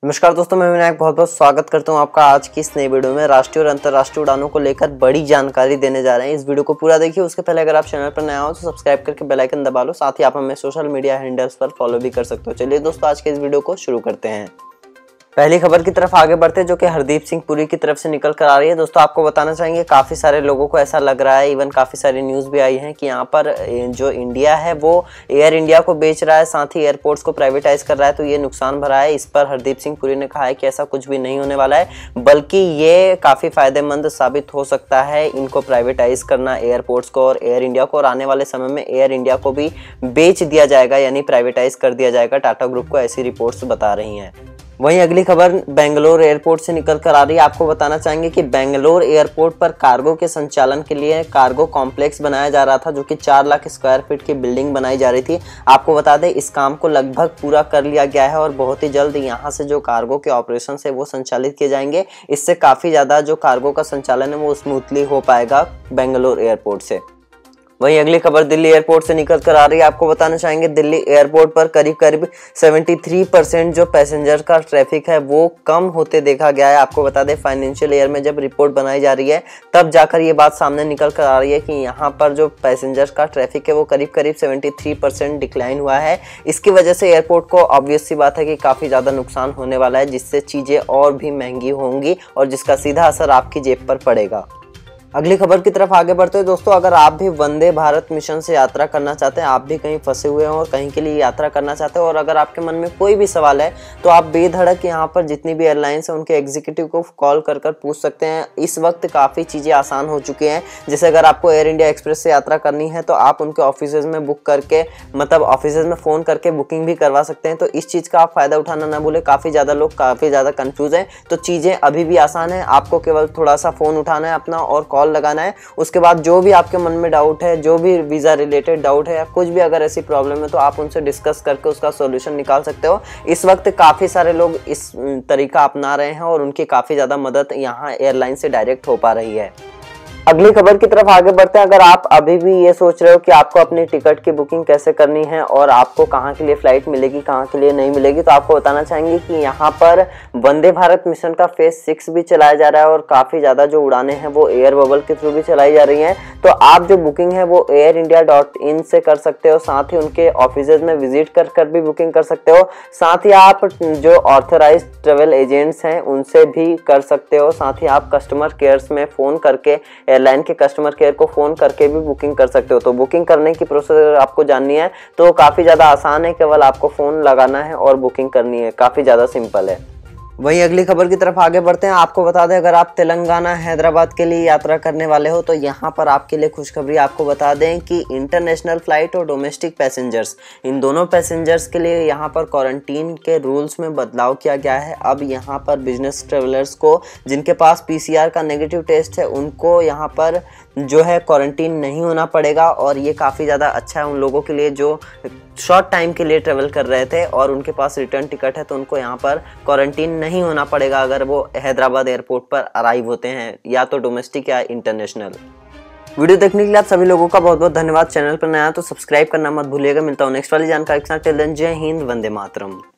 नमस्कार दोस्तों, मैं विनायक बहुत बहुत स्वागत करता हूं आपका आज की इस नई वीडियो में। राष्ट्रीय और अंतर्राष्ट्रीय उड़ानों को लेकर बड़ी जानकारी देने जा रहे हैं। इस वीडियो को पूरा देखिए। उसके पहले अगर आप चैनल पर नया हो तो सब्सक्राइब करके बेल आइकन दबा लो। साथ ही आप हमें सोशल मीडिया हैंडल्स पर फॉलो भी कर सकते हो। चलिए दोस्तों, आज के इस वीडियो को शुरू करते हैं। पहली खबर की तरफ आगे बढ़ते हैं, जो कि हरदीप सिंह पुरी की तरफ से निकल कर आ रही है। दोस्तों, आपको बताना चाहेंगे काफ़ी सारे लोगों को ऐसा लग रहा है, इवन काफ़ी सारी न्यूज़ भी आई है कि यहाँ पर जो इंडिया है वो एयर इंडिया को बेच रहा है, साथ ही एयरपोर्ट्स को प्राइवेटाइज कर रहा है, तो ये नुकसान भरा है। इस पर हरदीप सिंह पुरी ने कहा है कि ऐसा कुछ भी नहीं होने वाला है, बल्कि ये काफ़ी फायदेमंद साबित हो सकता है इनको प्राइवेटाइज करना, एयरपोर्ट्स को और एयर इंडिया को। और आने वाले समय में एयर इंडिया को भी बेच दिया जाएगा, यानी प्राइवेटाइज कर दिया जाएगा टाटा ग्रुप को, ऐसी रिपोर्ट्स बता रही हैं। वहीं अगली खबर बेंगलोर एयरपोर्ट से निकल कर आ रही है। आपको बताना चाहेंगे कि बेंगलोर एयरपोर्ट पर कार्गो के संचालन के लिए कार्गो कॉम्प्लेक्स बनाया जा रहा था, जो कि 4 लाख स्क्वायर फीट की बिल्डिंग बनाई जा रही थी। आपको बता दें, इस काम को लगभग पूरा कर लिया गया है और बहुत ही जल्द यहाँ से जो कार्गो के ऑपरेशन है वो संचालित किए जाएंगे। इससे काफ़ी ज़्यादा जो कार्गो का संचालन है वो स्मूथली हो पाएगा बेंगलोर एयरपोर्ट से। वहीं अगली खबर दिल्ली एयरपोर्ट से निकल कर आ रही है। आपको बताना चाहेंगे, दिल्ली एयरपोर्ट पर करीब 73% जो पैसेंजर का ट्रैफिक है वो कम होते देखा गया है। आपको बता दें, फाइनेंशियल ईयर में जब रिपोर्ट बनाई जा रही है तब जाकर ये बात सामने निकल कर आ रही है कि यहाँ पर जो पैसेंजर का ट्रैफिक है वो करीब 73% डिक्लाइन हुआ है। इसकी वजह से एयरपोर्ट को ऑब्वियस सी बात है कि काफ़ी ज़्यादा नुकसान होने वाला है, जिससे चीज़ें और भी महंगी होंगी और जिसका सीधा असर आपकी जेब पर पड़ेगा। अगली खबर की तरफ आगे बढ़ते हैं। दोस्तों, अगर आप भी वंदे भारत मिशन से यात्रा करना चाहते हैं, आप भी कहीं फंसे हुए हैं और कहीं के लिए यात्रा करना चाहते हैं, और अगर आपके मन में कोई भी सवाल है तो आप बेधड़क यहाँ पर जितनी भी एयरलाइंस हैं उनके एग्जीक्यूटिव को कॉल कर पूछ सकते हैं। इस वक्त काफ़ी चीज़ें आसान हो चुकी हैं। जैसे अगर आपको एयर इंडिया एक्सप्रेस से यात्रा करनी है तो आप उनके ऑफिसेज में बुक करके, मतलब ऑफिसेज में फ़ोन करके बुकिंग भी करवा सकते हैं। तो इस चीज़ का आप फ़ायदा उठाना ना भूलें। काफ़ी ज़्यादा लोग काफ़ी ज़्यादा कन्फ्यूज़ हैं, तो चीज़ें अभी भी आसान है। आपको केवल थोड़ा सा फ़ोन उठाना है अपना और कॉल लगाना है। उसके बाद जो भी आपके मन में डाउट है, जो भी वीज़ा रिलेटेड डाउट है या कुछ भी अगर ऐसी प्रॉब्लम है तो आप उनसे डिस्कस करके उसका सॉल्यूशन निकाल सकते हो। इस वक्त काफ़ी सारे लोग इस तरीका अपना रहे हैं और उनकी काफ़ी ज़्यादा मदद यहाँ एयरलाइन से डायरेक्ट हो पा रही है। अगली खबर की तरफ आगे बढ़ते हैं। अगर आप अभी भी ये सोच रहे हो कि आपको अपनी टिकट की बुकिंग कैसे करनी है और आपको कहाँ के लिए फ्लाइट मिलेगी, कहाँ के लिए नहीं मिलेगी, तो आपको बताना चाहेंगे कि यहाँ पर वंदे भारत मिशन का फेज 6 भी चलाया जा रहा है और काफ़ी ज़्यादा जो उड़ानें हैं वो एयर बबल के थ्रू भी चलाई जा रही हैं। तो आप जो बुकिंग है वो airindia.in से कर सकते हो। साथ ही उनके ऑफिसेज में विजिट कर भी बुकिंग कर सकते हो। साथ ही आप जो ऑथराइज्ड ट्रेवल एजेंट्स हैं उनसे भी कर सकते हो। साथ ही आप कस्टमर केयर्स में फ़ोन करके, एयरलाइन के कस्टमर केयर को फ़ोन करके भी बुकिंग कर सकते हो। तो बुकिंग करने की प्रोसेस आपको जाननी है तो काफ़ी ज़्यादा आसान है, केवल आपको फ़ोन लगाना है और बुकिंग करनी है। काफ़ी ज़्यादा सिंपल है। वहीं अगली खबर की तरफ आगे बढ़ते हैं। आपको बता दें, अगर आप तेलंगाना हैदराबाद के लिए यात्रा करने वाले हो तो यहाँ पर आपके लिए खुशखबरी। आपको बता दें कि इंटरनेशनल फ्लाइट और डोमेस्टिक पैसेंजर्स, इन दोनों पैसेंजर्स के लिए यहाँ पर क्वारंटीन के रूल्स में बदलाव किया गया है। अब यहाँ पर बिजनेस ट्रेवलर्स को, जिनके पास PCR का नेगेटिव टेस्ट है, उनको यहाँ पर जो है क्वारंटीन नहीं होना पड़ेगा। और ये काफ़ी ज़्यादा अच्छा है उन लोगों के लिए जो शॉर्ट टाइम के लिए ट्रेवल कर रहे थे और उनके पास रिटर्न टिकट है, तो उनको यहाँ पर क्वारंटीन नहीं होना पड़ेगा अगर वो हैदराबाद एयरपोर्ट पर अराइव होते हैं, या तो डोमेस्टिक या इंटरनेशनल। वीडियो देखने के लिए आप सभी लोगों का बहुत बहुत धन्यवाद। चैनल पर नया तो सब्सक्राइब करना मत भूलिएगा। मिलता हूँ नेक्स्ट वाली जानकारी के साथ। टिल देन, जय हिंद, वंदे मातरम।